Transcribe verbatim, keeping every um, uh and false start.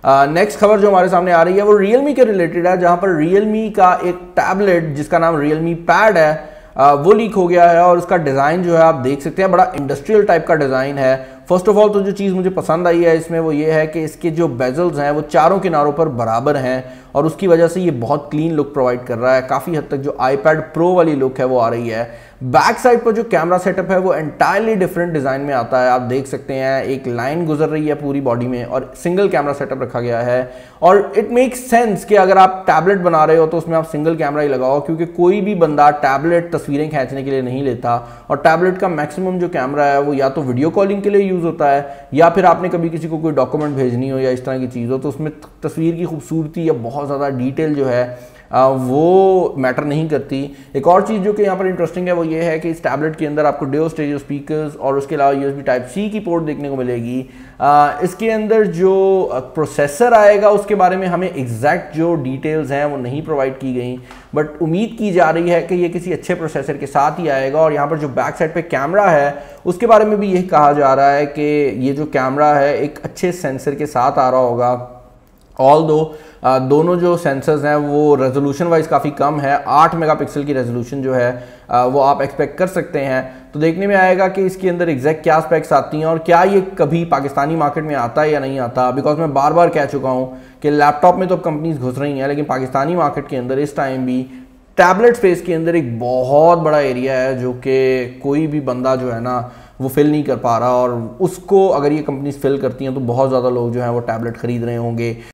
Next खबर जो हमारे सामने आ रही है वो Realme के रिलेटेड है, जहां पर Realme का एक टैबलेट जिसका नाम Realme पैड है वो लीक हो गया है और उसका डिज़ाइन जो है आप देख सकते हैं, बड़ा इंडस्ट्रियल टाइप का डिज़ाइन है। फर्स्ट ऑफ ऑल तो जो चीज़ मुझे पसंद आई है इसमें वो ये है कि इसके जो बेजल्स हैं वो चारों किनारों पर बराबर हैं और उसकी वजह से ये बहुत क्लीन लुक प्रोवाइड कर रहा है। काफ़ी हद तक जो आईपैड प्रो वाली लुक है वो आ रही है। बैक साइड पर जो कैमरा सेटअप है वो एंटायरली डिफरेंट डिज़ाइन में आता है। आप देख सकते हैं एक लाइन गुजर रही है पूरी बॉडी में और सिंगल कैमरा सेटअप रखा गया है और इट मेक्स सेंस कि अगर आप टैबलेट बना रहे हो तो उसमें आप सिंगल कैमरा ही लगाओ, क्योंकि कोई भी बंदा टैबलेट तस्वीरें खींचने के लिए नहीं लेता और टैबलेट का मैक्सिमम जो कैमरा है वो या तो वीडियो कॉलिंग के लिए यूज़ होता है या फिर आपने कभी किसी को कोई डॉक्यूमेंट भेजनी हो या इस तरह की चीज़ हो तो उसमें तस्वीर की खूबसूरती या बहुत ज़्यादा डिटेल जो है आ, वो मैटर नहीं करती। एक और चीज़ जो कि यहाँ पर इंटरेस्टिंग है वो ये है कि इस टैबलेट के अंदर आपको डुओ स्टेरियो स्पीकर्स और उसके अलावा यूएसबी टाइप सी की पोर्ट देखने को मिलेगी। आ, इसके अंदर जो प्रोसेसर आएगा उसके बारे में हमें एग्जैक्ट जो डिटेल्स हैं वो नहीं प्रोवाइड की गई, बट उम्मीद की जा रही है कि ये किसी अच्छे प्रोसेसर के साथ ही आएगा। और यहाँ पर जो बैक साइड पे कैमरा है उसके बारे में भी यही कहा जा रहा है कि ये जो कैमरा है एक अच्छे सेंसर के साथ आ रहा होगा। ऑल दो दोनों जो सेंसर्स हैं वो रेजोल्यूशन वाइज काफ़ी कम है, आठ मेगापिक्सल की रेजोल्यूशन जो है आ, वो आप एक्सपेक्ट कर सकते हैं। तो देखने में आएगा कि इसके अंदर एग्जैक्ट क्या स्पेक्स आती हैं और क्या ये कभी पाकिस्तानी मार्केट में आता है या नहीं आता। बिकॉज मैं बार बार कह चुका हूँ कि लैपटॉप में तो अब कंपनीज घुस रही हैं, लेकिन पाकिस्तानी मार्केट के अंदर इस टाइम भी टैबलेट स्पेस के अंदर एक बहुत बड़ा एरिया है जो कि कोई भी बंदा जो है ना वो फिल नहीं कर पा रहा और उसको अगर ये कंपनीज फिल करती हैं तो बहुत ज़्यादा लोग जो हैं वो टैबलेट खरीद रहे होंगे।